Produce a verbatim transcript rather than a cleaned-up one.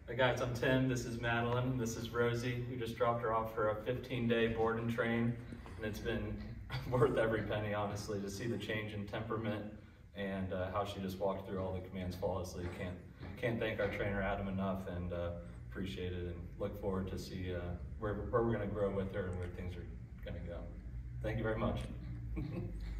Hi guys, I'm Tim, this is Madeline, this is Rosie. We just dropped her off for a fifteen day board and train, and it's been worth every penny, honestly, to see the change in temperament and uh, how she just walked through all the commands flawlessly. Can't, can't thank our trainer Adam enough, and uh, appreciate it, and look forward to see uh, where, where we're gonna grow with her and where things are gonna go. Thank you very much.